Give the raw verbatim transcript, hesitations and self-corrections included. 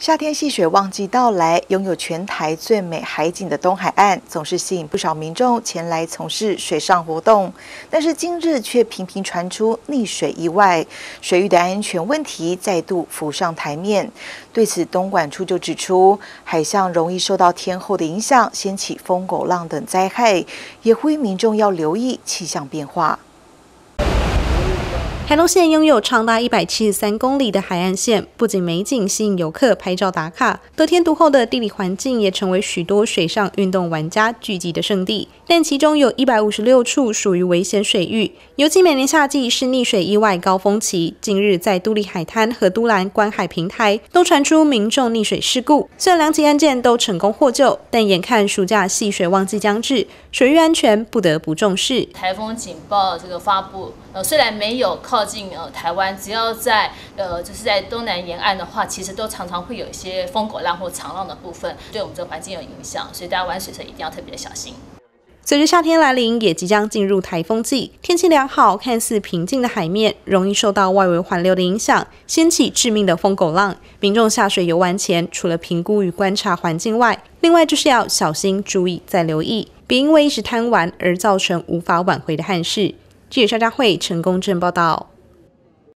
夏天戏水旺季到来，拥有全台最美海景的东海岸，总是吸引不少民众前来从事水上活动。但是今日却频频传出溺水意外，水域的安全问题再度浮上台面。对此，东管处就指出，海象容易受到天候的影响，掀起疯狗浪等灾害，也呼吁民众要留意气象变化。 台东县拥有长达一百七十三公里的海岸线，不仅美景吸引游客拍照打卡，得天独厚的地理环境也成为许多水上运动玩家聚集的圣地。但其中有一百五十六处属于危险水域，尤其每年夏季是溺水意外高峰期。近日在都历海滩和都兰观海平台都传出民众溺水事故，虽然两起案件都成功获救，但眼看暑假戏水旺季将至，水域安全不得不重视。 台风警报这个发布，呃，虽然没有靠近呃台湾，只要在呃就是在东南沿岸的话，其实都常常会有一些疯狗浪或长浪的部分，对我们这个环境有影响，所以大家玩水时一定要特别的小心。 随着夏天来临，也即将进入台风季，天气良好，看似平静的海面，容易受到外围环流的影响，掀起致命的疯狗浪。民众下水游玩前，除了评估与观察环境外，另外就是要小心注意，再留意，别因为一时贪玩而造成无法挽回的憾事。记者肖佳慧、陈公正报道。